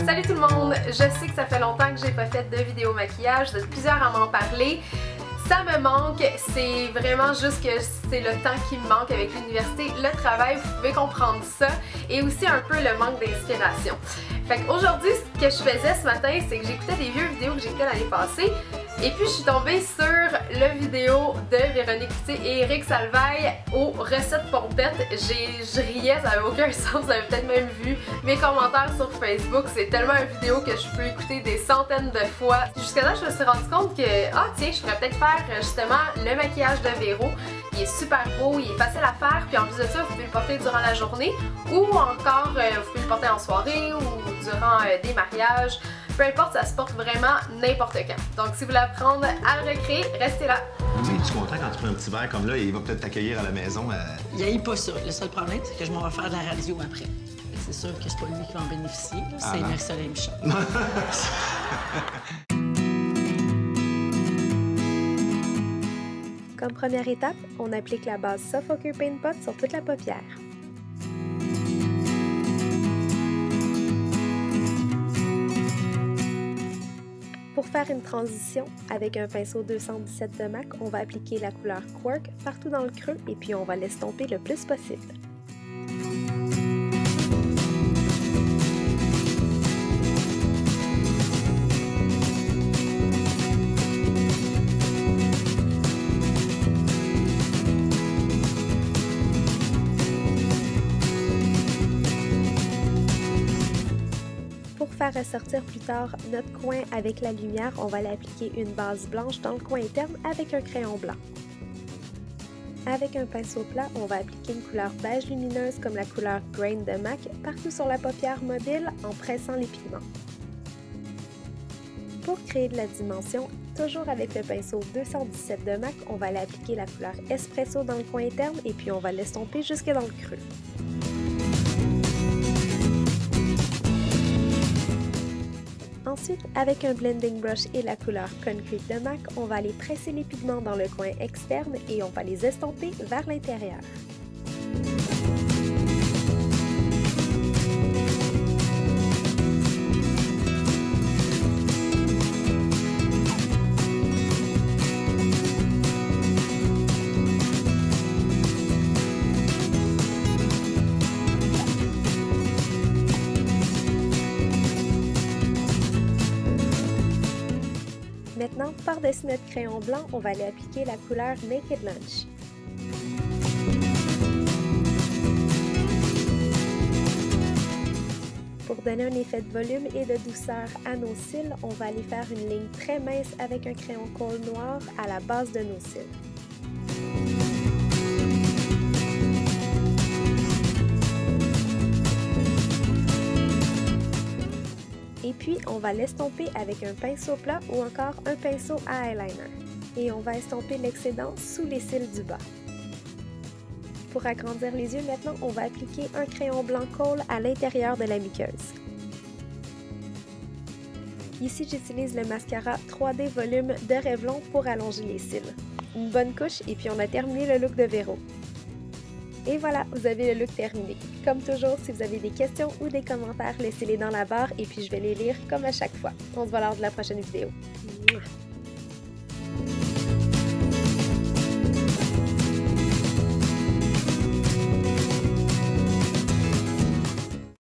Salut tout le monde! Je sais que ça fait longtemps que j'ai pas fait de vidéo maquillage, vous êtes plusieurs à m'en parler. Ça me manque, c'est vraiment juste que c'est le temps qui me manque avec l'université, le travail, vous pouvez comprendre ça, et aussi un peu le manque d'inspiration. Fait qu'aujourd'hui, ce que je faisais ce matin, c'est que j'écoutais des vieux vidéos que j'ai fait l'année passée, et puis je suis tombée sur la vidéo de Véronique Cloutier et Eric Salvaille aux recettes pompettes. Je riais, ça n'avait aucun sens, vous avez peut-être même vu mes commentaires sur Facebook. C'est tellement une vidéo que je peux écouter des centaines de fois. Jusqu'à là, je me suis rendu compte que, tiens, je pourrais peut-être faire justement le maquillage de Véro. Il est super beau, il est facile à faire, puis en plus de ça, vous pouvez le porter durant la journée ou encore vous pouvez le porter en soirée ou durant des mariages. Peu importe, ça se porte vraiment n'importe quand. Donc si vous voulez apprendre à le recréer, restez là. Oui, es-tu content quand tu prends un petit verre comme là et il va peut-être t'accueillir à la maison? Il n'aille pas ça. Le seul problème, c'est que je m'en vais faire de la radio après. C'est sûr que c'est pas lui qui va en bénéficier, c'est Marie-Soleil Michon. Comme première étape, on applique la base Suffoker Paint Pot sur toute la paupière. Pour faire une transition, avec un pinceau 217 de MAC, on va appliquer la couleur Quark partout dans le creux et puis on va l'estomper le plus possible. Pour faire ressortir plus tard notre coin avec la lumière, on va l'appliquer une base blanche dans le coin interne avec un crayon blanc. Avec un pinceau plat, on va appliquer une couleur beige lumineuse comme la couleur Grain de MAC partout sur la paupière mobile en pressant les pigments. Pour créer de la dimension, toujours avec le pinceau 217 de MAC, on va l'appliquer la couleur Espresso dans le coin interne et puis on va l'estomper jusque dans le creux. Ensuite, avec un blending brush et la couleur Concrete de MAC, on va aller presser les pigments dans le coin externe et on va les estomper vers l'intérieur. Maintenant, par-dessus notre crayon blanc, on va aller appliquer la couleur Naked Lunch. Pour donner un effet de volume et de douceur à nos cils, on va aller faire une ligne très mince avec un crayon colle noir à la base de nos cils. Et puis, on va l'estomper avec un pinceau plat ou encore un pinceau à eyeliner. Et on va estomper l'excédent sous les cils du bas. Pour agrandir les yeux, maintenant, on va appliquer un crayon blanc colle à l'intérieur de la muqueuse. Ici, j'utilise le mascara 3D Volume de Revlon pour allonger les cils. Une bonne couche et puis on a terminé le look de Véro. Et voilà, vous avez le look terminé. Comme toujours, si vous avez des questions ou des commentaires, laissez-les dans la barre et puis je vais les lire comme à chaque fois. On se voit lors de la prochaine vidéo.